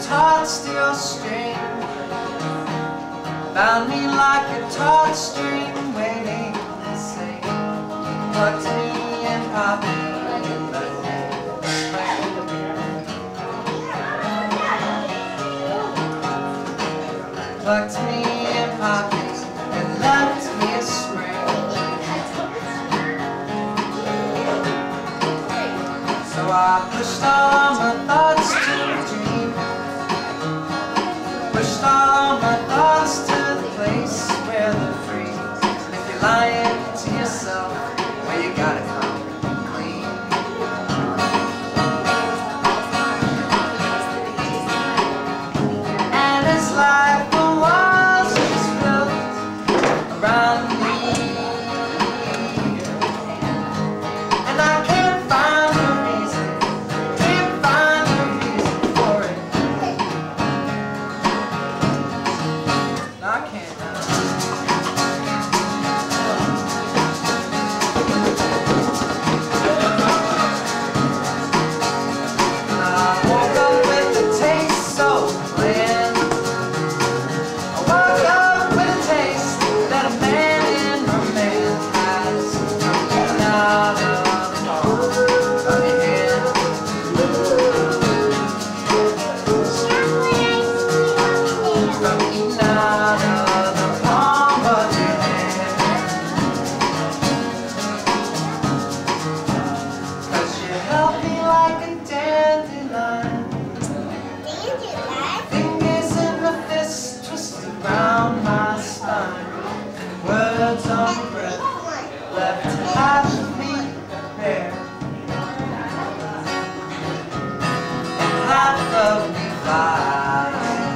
taut steel string, bound me like a taut string, waiting to sing. Plucked me and popped me in the head. Plucked me and popped me and left me a spring. So I pushed all my thoughts to the dream, pushed all my thoughts to the place where they're free. And if you're lying to yourself, well, you gotta come clean. And it's like the walls just built around me, and I can't find a reason, can't find a reason for it. No, I can't. I woke up with a taste so bland. I woke up with a taste that a man in romance has, from eating out of the palm of your hand. From eating out of the palm of your hand. 'Cause you help me like a dandelion, fingers in the fist twisted round my spine. Words on breath left half of me bare, and half of me flying.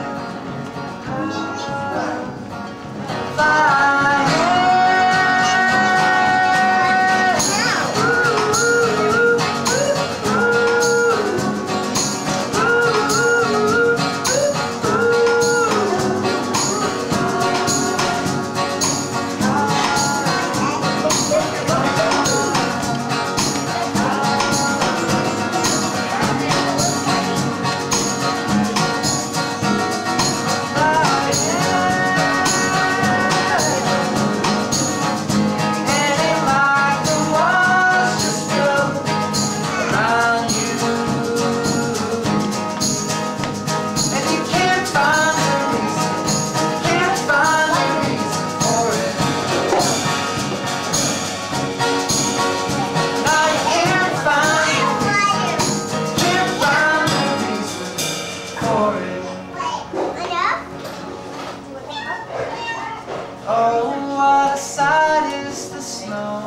Oh, what a sight is the snow.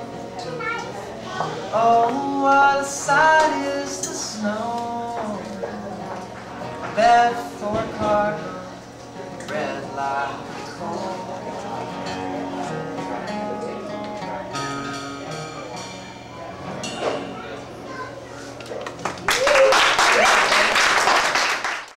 Oh, what a sight is the snow. That 4-car red like coal.